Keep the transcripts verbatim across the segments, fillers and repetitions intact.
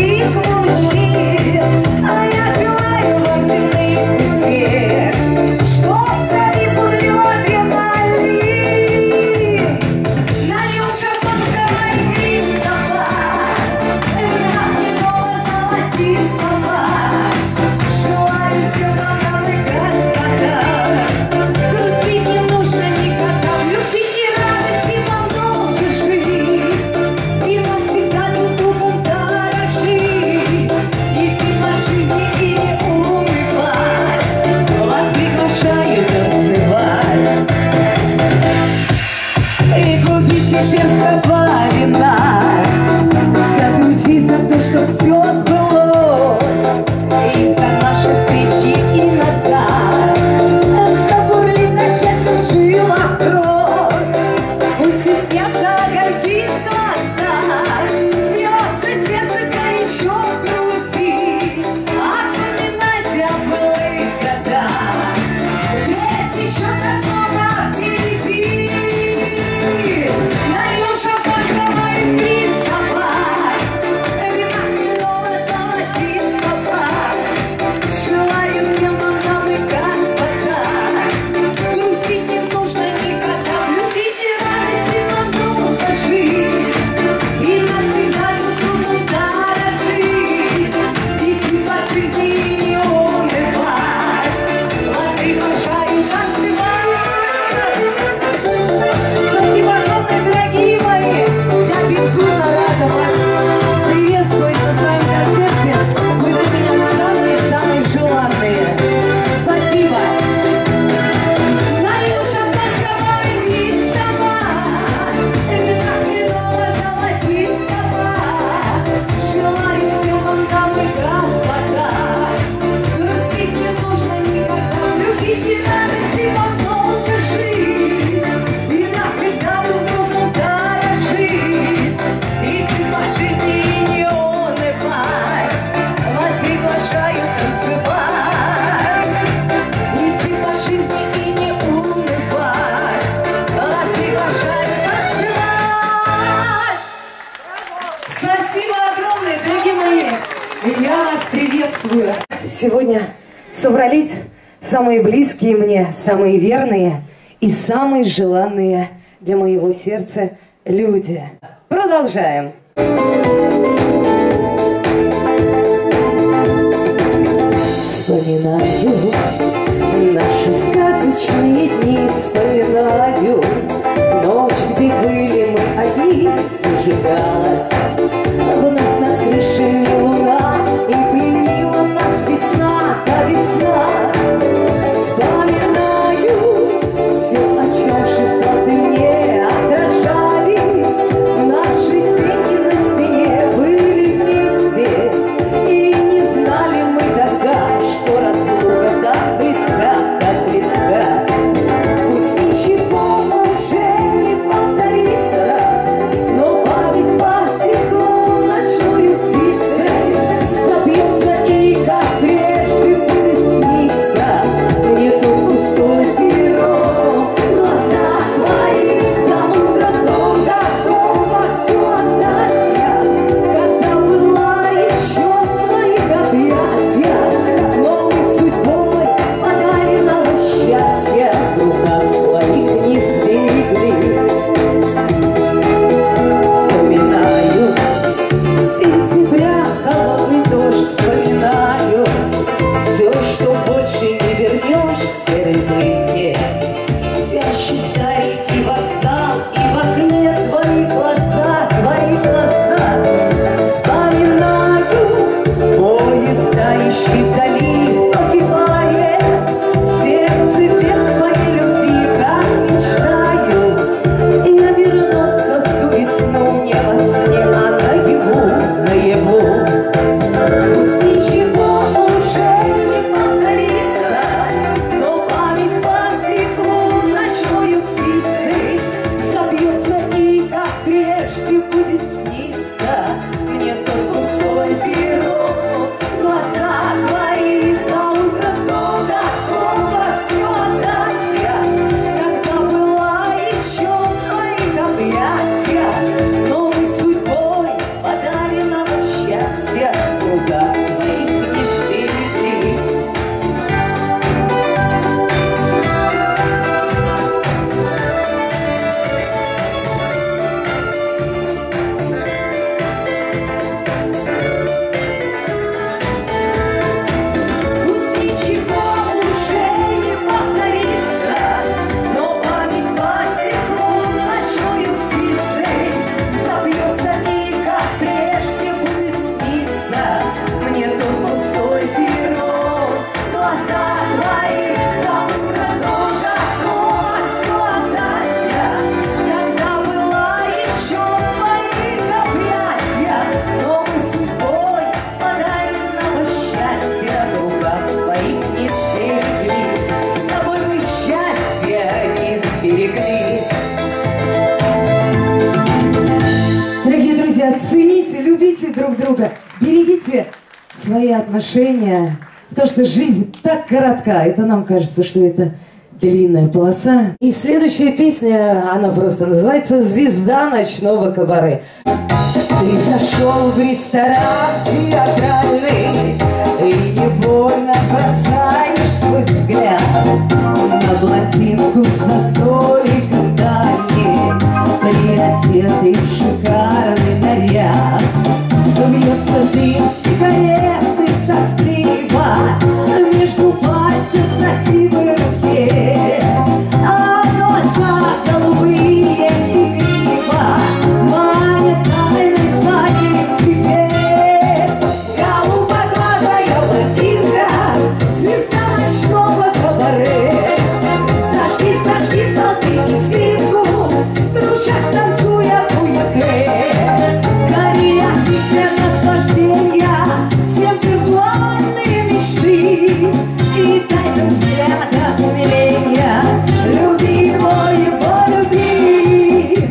Сегодня собрались самые близкие мне, самые верные и самые желанные для моего сердца люди. Продолжаем. Вспоминаю наши сказочные дни, вспоминаю ночь, где были мы одни, зажигалась вновь на крыше не луна, и пленила нас весна, а весна. Вспоминаю все, о чем шепоты мне отражались, наши тени на стене были любите свои отношения, потому что жизнь так коротка. Это нам кажется, что это длинная полоса. И следующая песня, она просто называется «Звезда ночного кабаре». Ты зашел в ресторан театральный и невольно бросаешь свой взгляд на блондинку за столиком дальней, приодетый в шикарный наряд. Вьется дым сигареты тоскливо между пальцев на сивой руке, а глаза голубые игриво манят тайной своей к себе. Голубоглазая блондинка, звезда ночного кабаре, сожги, сожги в толпе скрипку, кружась, танцуя фуете. Гори огни наслаждения, всем виртуальные мечты и тайным взглядом умиления. Люби его, его люби.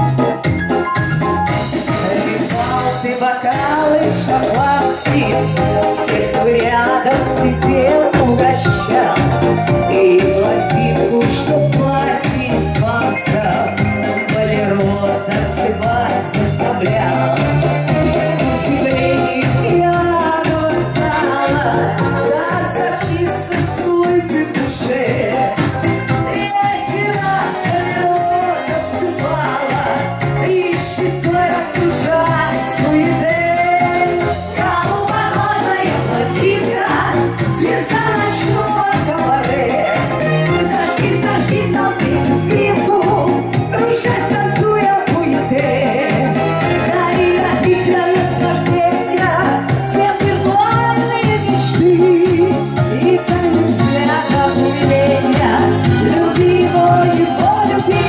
Наливал ты бокалы шампанским, всех, кто рядом сидел, угощал. И блондинку, что в платье испанском, болеро танцевать заставлял. Удивление я глазала, танцовщица с улыбкой в душе. Третий раз болеро танцевала, и шестой раз кружась в суете. Голубоглазая блондинка, звезда ночного кабаре, зажги, зажги в толпе скрипку, кружась, танцуя в фуете. Дари напитка наслаждения, всем виртуальные мечты и тайным взглядом умиления. Люби его, его люби.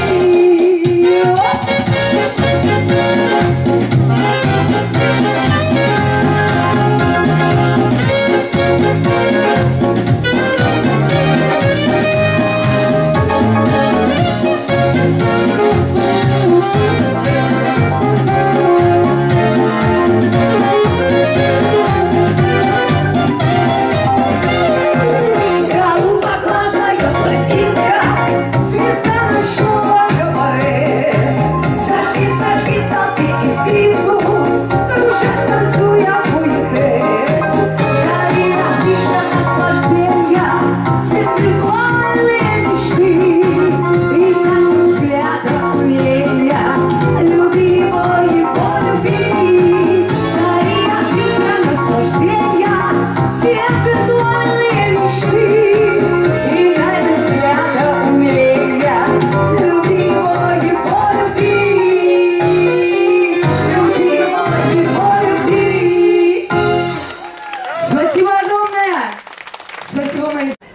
Голубоглазая блондинка, звезда ночного кабаре, зажги, зажги в толпе скрипку, кружась, танцуя в фуете. Гори напитка наслаждения, все виртуальные мечты и тайным взглядом умиления. Люби его, его люби. Гори напитка наслаждения, все виртуальные мечты и тайным взглядом умиления. Люби его, его люби. Люби его, его люби. Спасибо огромное. Спасибо, мои.